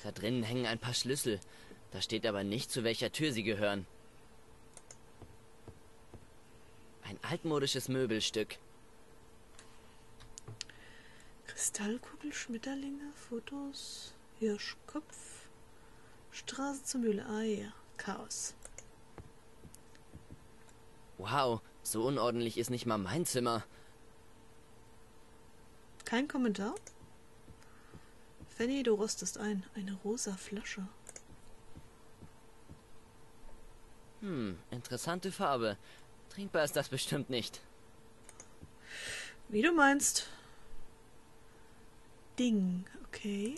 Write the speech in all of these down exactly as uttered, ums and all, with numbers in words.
Da drinnen hängen ein paar Schlüssel. Da steht aber nicht, zu welcher Tür sie gehören. Ein altmodisches Möbelstück. Kristallkugel, Schmetterlinge, Fotos, Hirschkopf, Straße zur Mühle. Ah ja, Chaos. Wow, so unordentlich ist nicht mal mein Zimmer. Kein Kommentar? Fanny, du rostest ein. Eine rosa Flasche. Hm, interessante Farbe. Trinkbar ist das bestimmt nicht. Wie du meinst. Ding, okay.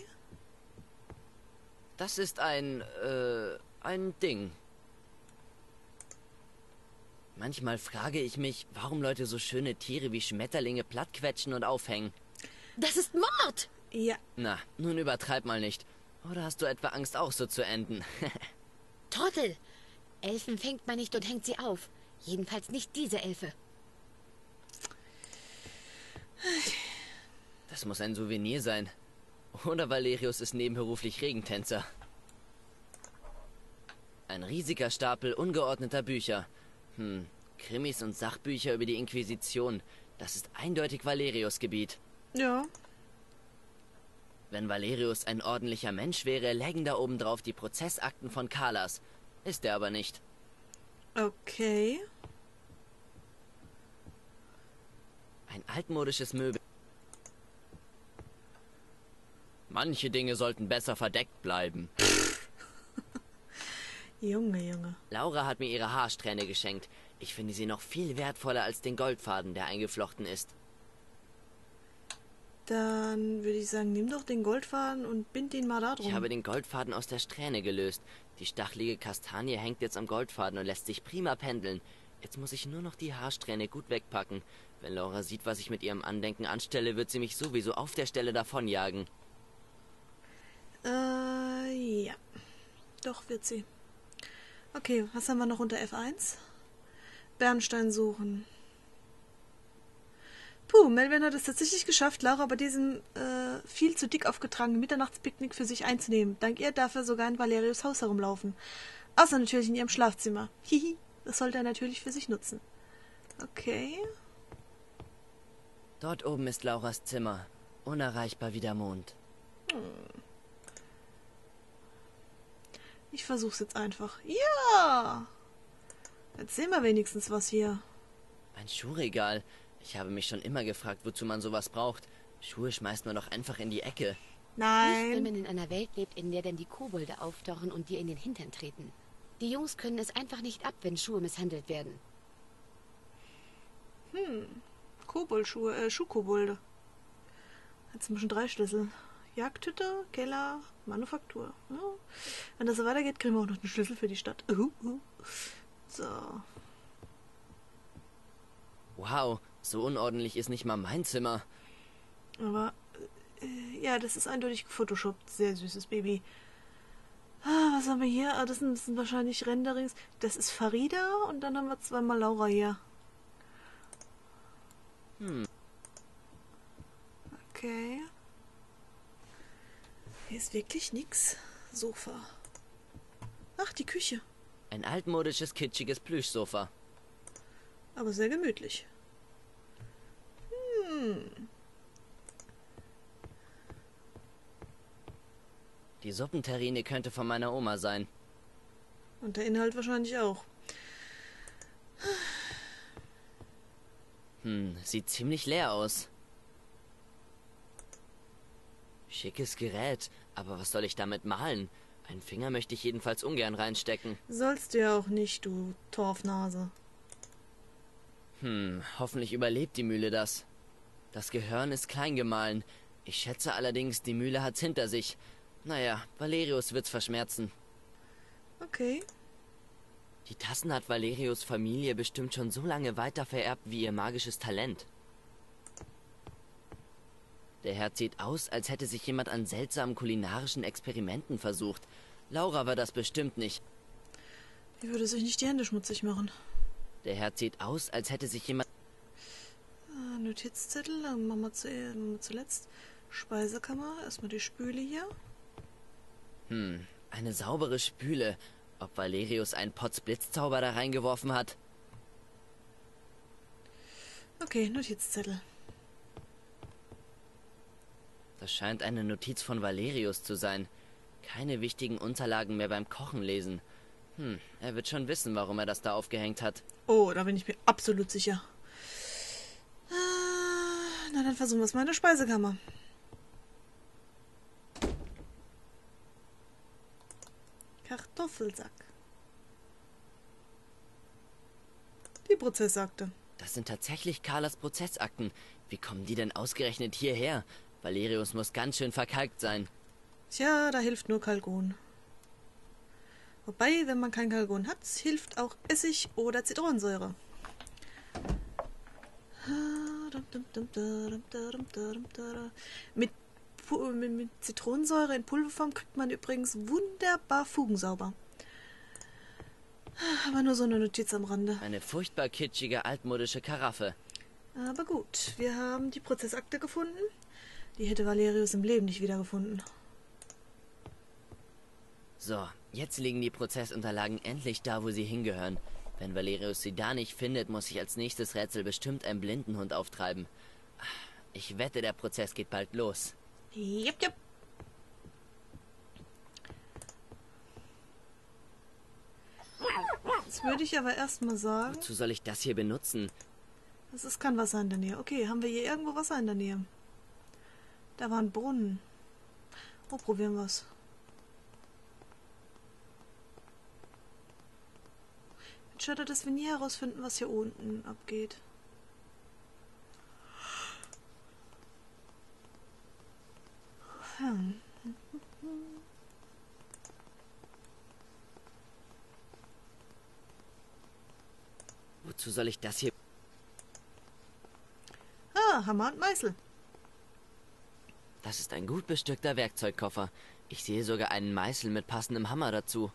Das ist ein, äh, ein Ding. Manchmal frage ich mich, warum Leute so schöne Tiere wie Schmetterlinge plattquetschen und aufhängen. Das ist Mord! Ja. Na, nun übertreib mal nicht. Oder hast du etwa Angst, auch so zu enden? Trottel! Elfen fängt man nicht und hängt sie auf. Jedenfalls nicht diese Elfe. Das muss ein Souvenir sein. Oder Valerius ist nebenberuflich Regentänzer. Ein riesiger Stapel ungeordneter Bücher. Hm, Krimis und Sachbücher über die Inquisition. Das ist eindeutig Valerius Gebiet. Ja. Wenn Valerius ein ordentlicher Mensch wäre, lägen da oben drauf die Prozessakten von Kalas. Ist er aber nicht. Okay. Ein altmodisches Möbel. Manche Dinge sollten besser verdeckt bleiben. Junge, Junge. Laura hat mir ihre Haarsträhne geschenkt. Ich finde sie noch viel wertvoller als den Goldfaden, der eingeflochten ist. Dann würde ich sagen, nimm doch den Goldfaden und bind ihn mal da drum. Ich habe den Goldfaden aus der Strähne gelöst. Die stachelige Kastanie hängt jetzt am Goldfaden und lässt sich prima pendeln. Jetzt muss ich nur noch die Haarsträhne gut wegpacken. Wenn Laura sieht, was ich mit ihrem Andenken anstelle, wird sie mich sowieso auf der Stelle davonjagen. Äh, ja. Doch, wird sie. Okay, was haben wir noch unter F eins? Bernstein suchen. Puh, Melvin hat es tatsächlich geschafft, Laura bei diesem äh, viel zu dick aufgetragenen Mitternachtspicknick für sich einzunehmen. Dank ihr darf er sogar in Valerius Haus herumlaufen. Außer natürlich in ihrem Schlafzimmer. Hihi, das sollte er natürlich für sich nutzen. Okay. Dort oben ist Lauras Zimmer. Unerreichbar wie der Mond. Hm. Ich versuch's jetzt einfach. Ja! Jetzt sehen wir wenigstens was hier. Ein Schuhregal. Ich habe mich schon immer gefragt, wozu man sowas braucht. Schuhe schmeißt man doch einfach in die Ecke. Nein. Nicht, wenn man in einer Welt lebt, in der dann die Kobolde auftauchen und dir in den Hintern treten. Die Jungs können es einfach nicht ab, wenn Schuhe misshandelt werden. Hm. Koboldschuhe, äh, Schuhkobolde. Jetzt sind schon drei Schlüssel. Jagdhütte, Keller, Manufaktur. Ja. Wenn das so weitergeht, kriegen wir auch noch einen Schlüssel für die Stadt. Uh, uh. So. Wow, so unordentlich ist nicht mal mein Zimmer. Aber, äh, ja, das ist eindeutig gefotoshoppt. Sehr süßes Baby. Ah, was haben wir hier? Ah, das sind, das sind wahrscheinlich Renderings. Das ist Farida und dann haben wir zweimal Laura hier. Hm. Okay. Hier ist wirklich nix. Sofa. Ach, die Küche. Ein altmodisches, kitschiges Plüschsofa. Aber sehr gemütlich. Hm. Die Suppenterrine könnte von meiner Oma sein. Und der Inhalt wahrscheinlich auch. Hm, sieht ziemlich leer aus. Schickes Gerät, aber was soll ich damit malen? Einen Finger möchte ich jedenfalls ungern reinstecken. Sollst du ja auch nicht, du Torfnase. Hm, hoffentlich überlebt die Mühle das. Das Gehirn ist klein gemahlen. Ich schätze allerdings, die Mühle hat's hinter sich. Naja, Valerius wird's verschmerzen. Okay. Die Tassen hat Valerius Familie bestimmt schon so lange weiter vererbt wie ihr magisches Talent. Der Herd sieht aus, als hätte sich jemand an seltsamen kulinarischen Experimenten versucht. Laura war das bestimmt nicht. Die würde sich nicht die Hände schmutzig machen. Der Herd sieht aus, als hätte sich jemand... Äh, Notizzettel, dann machen wir, zu, machen wir zuletzt. Speisekammer, erstmal die Spüle hier. Hm, eine saubere Spüle. Ob Valerius einen Potzblitzzauber da reingeworfen hat? Okay, Notizzettel. Das scheint eine Notiz von Valerius zu sein. Keine wichtigen Unterlagen mehr beim Kochen lesen. Hm, er wird schon wissen, warum er das da aufgehängt hat. Oh, da bin ich mir absolut sicher. Ah, na, dann versuchen wir es mal in der Speisekammer. Kartoffelsack. Die Prozessakte. Das sind tatsächlich Carlas Prozessakten. Wie kommen die denn ausgerechnet hierher? Valerius muss ganz schön verkalkt sein. Tja, da hilft nur Kalkon. Wobei, wenn man kein Kalkon hat, hilft auch Essig oder Zitronensäure. Mit, mit, mit Zitronensäure in Pulverform kriegt man übrigens wunderbar Fugen sauber. Aber nur so eine Notiz am Rande. Eine furchtbar kitschige, altmodische Karaffe. Aber gut, wir haben die Prozessakte gefunden. Die hätte Valerius im Leben nicht wiedergefunden. So, jetzt liegen die Prozessunterlagen endlich da, wo sie hingehören. Wenn Valerius sie da nicht findet, muss ich als nächstes Rätsel bestimmt einen Blindenhund auftreiben. Ich wette, der Prozess geht bald los. Jupp, jupp. Jetzt würde ich aber erstmal sagen... Wozu soll ich das hier benutzen? Das ist kein Wasser in der Nähe. Okay, haben wir hier irgendwo Wasser in der Nähe? Da war ein Brunnen. Oh, probieren wir es. Schade, dass wir nie herausfinden, was hier unten abgeht. Hm. Wozu soll ich das hier... Ah, Hammer und Meißel. Das ist ein gut bestückter Werkzeugkoffer. Ich sehe sogar einen Meißel mit passendem Hammer dazu.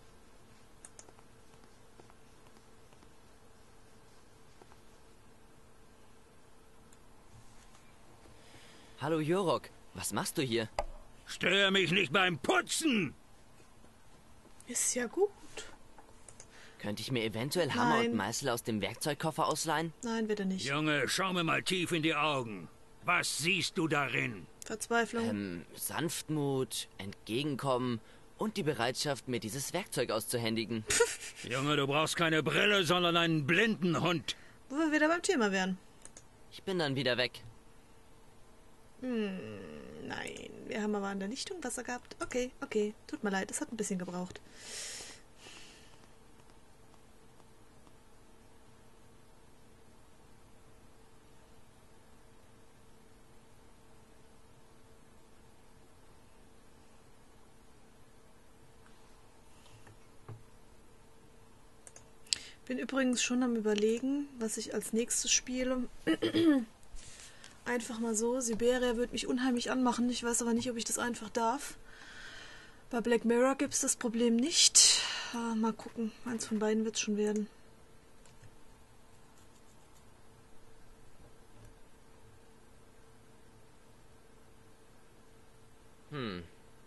Hallo Jorok, was machst du hier? Störe mich nicht beim Putzen! Ist ja gut. Könnte ich mir eventuell Hammer Nein. und Meißel aus dem Werkzeugkoffer ausleihen? Nein, wird er nicht. Junge, schau mir mal tief in die Augen. Was siehst du darin? Verzweiflung. Ähm, Sanftmut, Entgegenkommen und die Bereitschaft, mir dieses Werkzeug auszuhändigen. Junge, du brauchst keine Brille, sondern einen Blindenhund. Wo wir wieder beim Thema wären. Ich bin dann wieder weg. Hm, nein, wir haben aber an der Lichtung Wasser gehabt. Okay, okay, tut mir leid, es hat ein bisschen gebraucht. Bin übrigens schon am Überlegen, was ich als nächstes spiele. Einfach mal so. Siberia wird mich unheimlich anmachen. Ich weiß aber nicht, ob ich das einfach darf. Bei Black Mirror gibt es das Problem nicht. Äh, mal gucken. Eins von beiden wird es schon werden. Hm.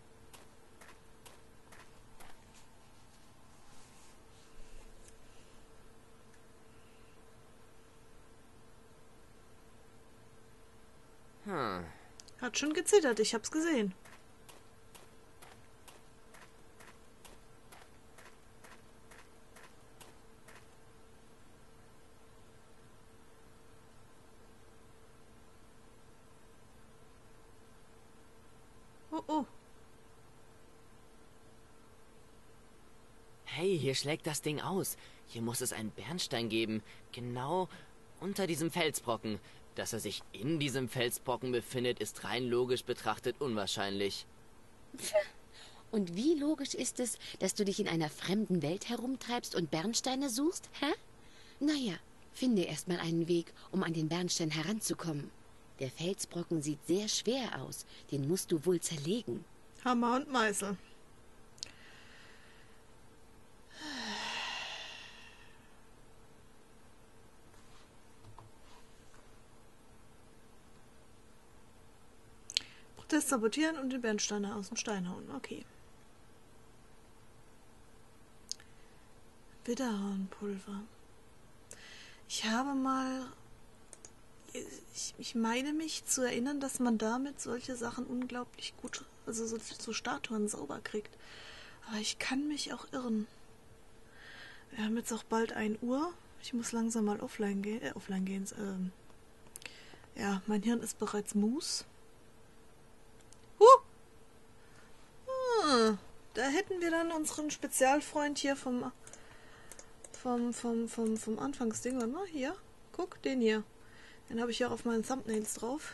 Hm. Hat schon gezittert, ich hab's gesehen. Oh, oh. Hey, hier schlägt das Ding aus. Hier muss es einen Bernstein geben. Genau unter diesem Felsbrocken. Dass er sich in diesem Felsbrocken befindet, ist rein logisch betrachtet unwahrscheinlich. Und wie logisch ist es, dass du dich in einer fremden Welt herumtreibst und Bernsteine suchst, hä? Naja, finde erst mal einen Weg, um an den Bernstein heranzukommen. Der Felsbrocken sieht sehr schwer aus. Den musst du wohl zerlegen. Hammer und Meißel. Protest sabotieren und den Bernsteiner aus dem Stein hauen. Okay. Widderhornpulver. Ich habe mal... Ich, ich meine mich zu erinnern, dass man damit solche Sachen unglaublich gut, also so, so Statuen sauber kriegt. Aber ich kann mich auch irren. Wir haben jetzt auch bald ein Uhr. Ich muss langsam mal offline gehen. Äh, offline gehen. Ähm, ja, mein Hirn ist bereits Mus. Huh! Ah, da hätten wir dann unseren Spezialfreund hier vom vom vom vom vom Anfangsding. Warte mal, hier. Guck, den hier. Den habe ich ja auf meinen Thumbnails drauf.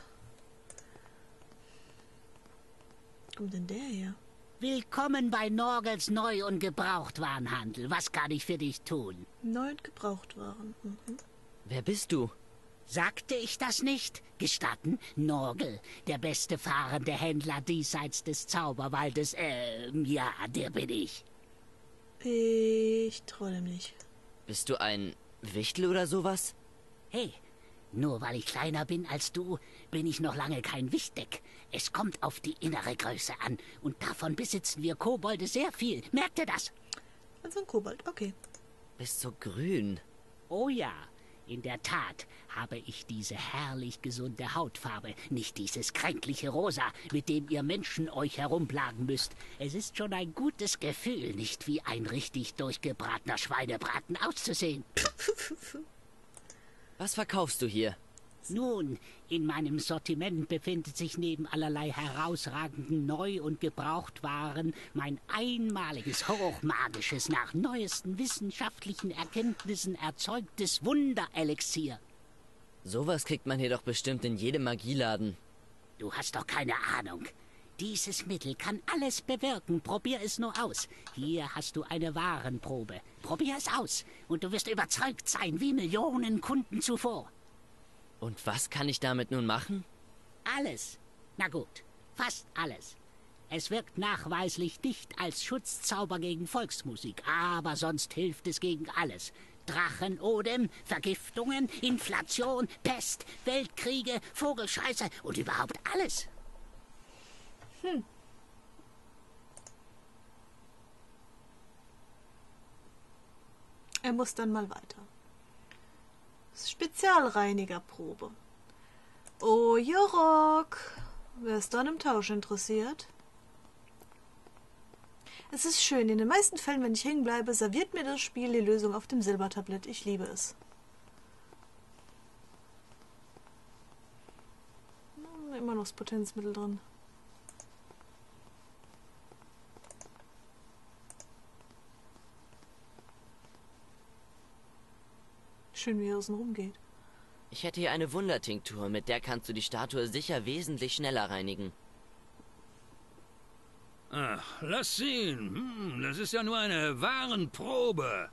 Was kommt denn der hier? Willkommen bei Norgels Neu- und Gebrauchtwarenhandel. Was kann ich für dich tun? Neu und Gebrauchtwaren. Mhm. Wer bist du? Sagte ich das nicht? Gestatten, Norgel, der beste fahrende Händler diesseits des Zauberwaldes. Ähm, ja, der bin ich. Ich traue dem nicht. Bist du ein Wichtel oder sowas? Hey, nur weil ich kleiner bin als du, bin ich noch lange kein Wichtdeck. Es kommt auf die innere Größe an. Und davon besitzen wir Kobolde sehr viel. Merkt ihr das? Also ein Kobold, okay. Bist so grün. Oh ja, in der Tat habe ich diese herrlich gesunde Hautfarbe, nicht dieses kränkliche Rosa, mit dem ihr Menschen euch herumplagen müsst. Es ist schon ein gutes Gefühl, nicht wie ein richtig durchgebratener Schweinebraten auszusehen. Was verkaufst du hier? Nun, in meinem Sortiment befindet sich neben allerlei herausragenden Neu- und Gebrauchtwaren mein einmaliges, hochmagisches, nach neuesten wissenschaftlichen Erkenntnissen erzeugtes Wunderelixier. Sowas kriegt man hier doch bestimmt in jedem Magieladen. Du hast doch keine Ahnung. Dieses Mittel kann alles bewirken. Probier es nur aus. Hier hast du eine Warenprobe. Probier es aus, und du wirst überzeugt sein, wie Millionen Kunden zuvor. Und was kann ich damit nun machen? Alles. Na gut, fast alles. Es wirkt nachweislich nicht als Schutzzauber gegen Volksmusik, aber sonst hilft es gegen alles. Drachenodem, Vergiftungen, Inflation, Pest, Weltkriege, Vogelscheiße und überhaupt alles. Hm. Er muss dann mal weiter. Spezialreinigerprobe. Oh, Jorok. Wer ist an einem Tausch interessiert? Es ist schön. In den meisten Fällen, wenn ich hängen bleibe, serviert mir das Spiel die Lösung auf dem Silbertablett. Ich liebe es. Immer noch das Potenzmittel drin. Schön, wie er außen rumgeht. Ich hätte hier eine Wundertinktur, mit der kannst du die Statue sicher wesentlich schneller reinigen. Ach, lass sehen. Hm, das ist ja nur eine Warenprobe.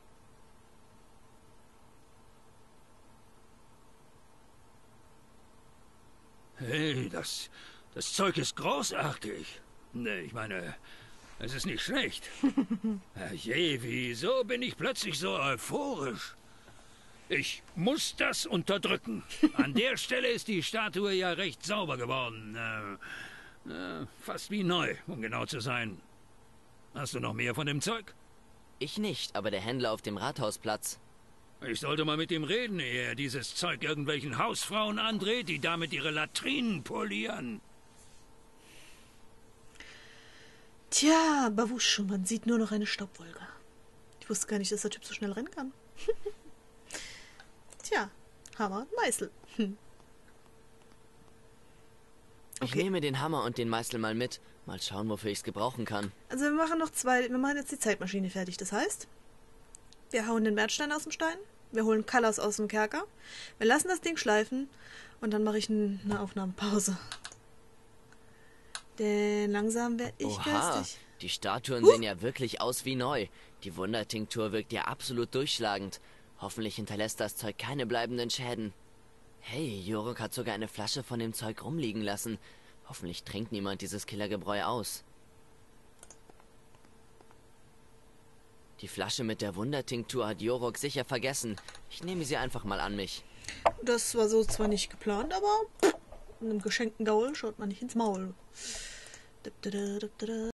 Hey, das, das Zeug ist großartig. Nee, ich meine, es ist nicht schlecht. Je, wieso bin ich plötzlich so euphorisch? Ich muss das unterdrücken. An der Stelle ist die Statue ja recht sauber geworden. Äh, äh, fast wie neu, um genau zu sein. Hast du noch mehr von dem Zeug? Ich nicht, aber der Händler auf dem Rathausplatz. Ich sollte mal mit ihm reden, ehe er dieses Zeug irgendwelchen Hausfrauen andreht, die damit ihre Latrinen polieren. Tja, Bawusch, man sieht nur noch eine Staubwolke. Ich wusste gar nicht, dass der Typ so schnell rennen kann. Tja, Hammer und Meißel. Hm. Ich Okay. nehme den Hammer und den Meißel mal mit. Mal schauen, wofür ich es gebrauchen kann. Also wir machen noch zwei, wir machen jetzt die Zeitmaschine fertig. Das heißt, wir hauen den Bernstein aus dem Stein, wir holen Kallas aus dem Kerker, wir lassen das Ding schleifen und dann mache ich eine Aufnahmepause. Denn langsam werde ich Oha, geistig. die Statuen Huh. sehen ja wirklich aus wie neu. Die Wundertinktur wirkt ja absolut durchschlagend. Hoffentlich hinterlässt das Zeug keine bleibenden Schäden. Hey, Jorok hat sogar eine Flasche von dem Zeug rumliegen lassen. Hoffentlich trinkt niemand dieses Killergebräu aus. Die Flasche mit der Wundertinktur hat Jorok sicher vergessen. Ich nehme sie einfach mal an mich. Das war so zwar nicht geplant, aber pff, einem geschenkten Gaul schaut man nicht ins Maul.